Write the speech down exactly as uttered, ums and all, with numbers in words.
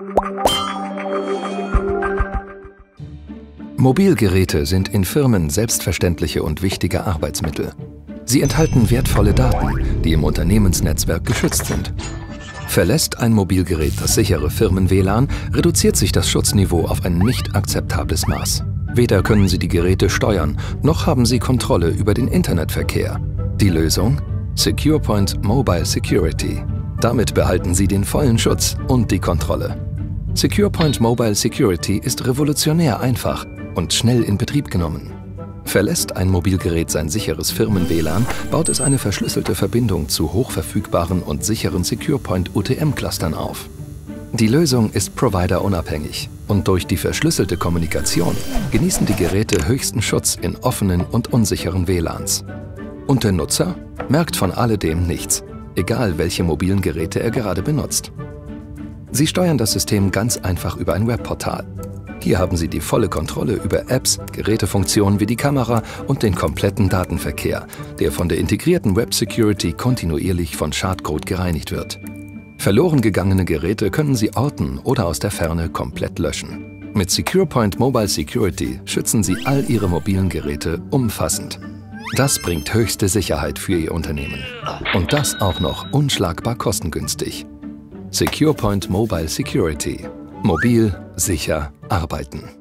Mobilgeräte sind in Firmen selbstverständliche und wichtige Arbeitsmittel. Sie enthalten wertvolle Daten, die im Unternehmensnetzwerk geschützt sind. Verlässt ein Mobilgerät das sichere Firmen-W L A N, reduziert sich das Schutzniveau auf ein nicht akzeptables Maß. Weder können Sie die Geräte steuern, noch haben Sie Kontrolle über den Internetverkehr. Die Lösung? SecurePoint Mobile Security. Damit behalten Sie den vollen Schutz und die Kontrolle. SecurePoint Mobile Security ist revolutionär einfach und schnell in Betrieb genommen. Verlässt ein Mobilgerät sein sicheres Firmen-W L A N, baut es eine verschlüsselte Verbindung zu hochverfügbaren und sicheren SecurePoint U T M-Clustern auf. Die Lösung ist providerunabhängig und durch die verschlüsselte Kommunikation genießen die Geräte höchsten Schutz in offenen und unsicheren W L A Ns. Und der Nutzer merkt von alledem nichts, egal welche mobilen Geräte er gerade benutzt. Sie steuern das System ganz einfach über ein Webportal. Hier haben Sie die volle Kontrolle über Apps, Gerätefunktionen wie die Kamera und den kompletten Datenverkehr, der von der integrierten Web Security kontinuierlich von Schadcode gereinigt wird. Verloren gegangene Geräte können Sie orten oder aus der Ferne komplett löschen. Mit SecurePoint Mobile Security schützen Sie all Ihre mobilen Geräte umfassend. Das bringt höchste Sicherheit für Ihr Unternehmen. Und das auch noch unschlagbar kostengünstig. SecurePoint Mobile Security. Mobil, sicher, arbeiten.